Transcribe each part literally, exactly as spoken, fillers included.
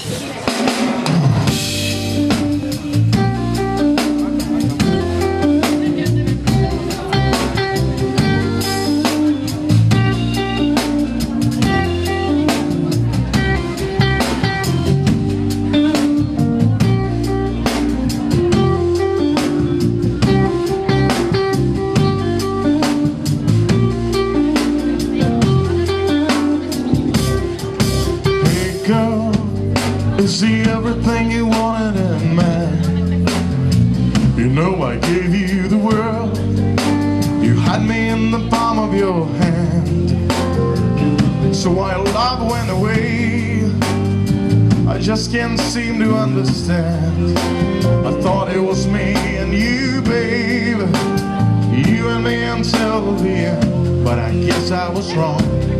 Is he everything you wanted in man? You know I gave you the world. You had me in the palm of your hand. So why love went away, I just can't seem to understand. I thought it was me and you, babe, you and me until the end. But I guess I was wrong.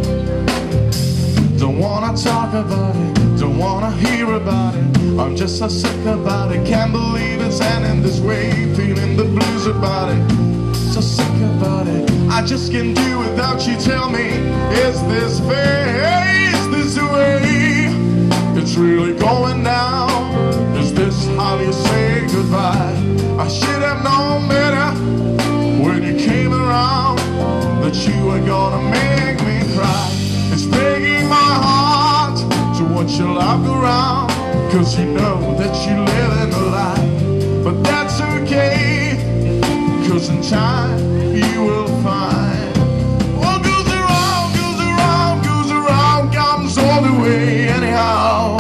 Don't wanna talk about it, don't wanna hear about it. I'm just so sick about it, can't believe it's ending this way. Feeling the blues about it, so sick about it. I just can't do without you. Tell me, is this fair? Is this the way it's really going down? Is this how you say goodbye? I should have known better when you came around that you were gonna make me cry. It's breaking my heart to watch your love go round, cause you know that you live in a lie. But that's okay, cause in time you will find what goes around, goes around, goes around, comes all the way anyhow.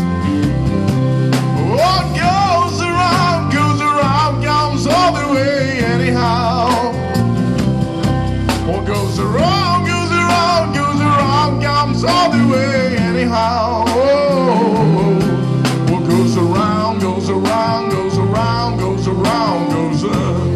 What goes around, goes around, comes all the way anyhow. What goes around, goes around, goes around, comes all the way anyhow. Oh, what goes around, goes around, goes around, goes around, goes around.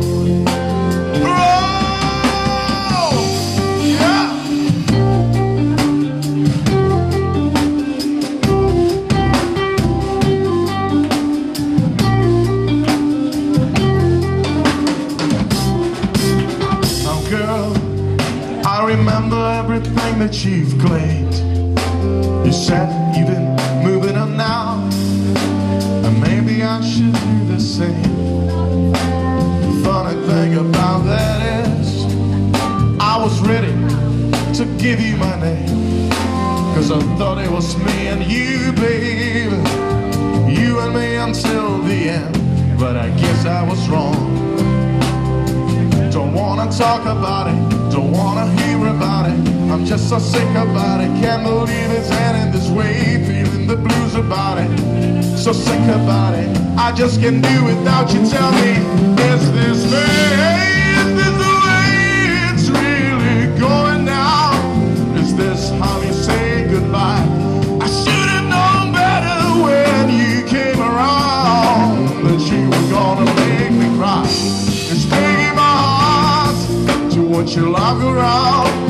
I remember everything that you've claimed. You said you've been moving on now, and maybe I should do the same. The funny thing about that is I was ready to give you my name, cause I thought it was me and you, babe, you and me until the end. But I guess I was wrong. Don't wanna talk about it, don't wanna hear about it. I'm just so sick about it, can't believe it's ending this way. Feeling the blues about it, so sick about it. I just can't do without you. Tell me, is this me? Is this the way it's really going now? Is this how you say goodbye? I should have known better when you came around that you were gonna make me cry. It's breaking my heart to watch your love go round,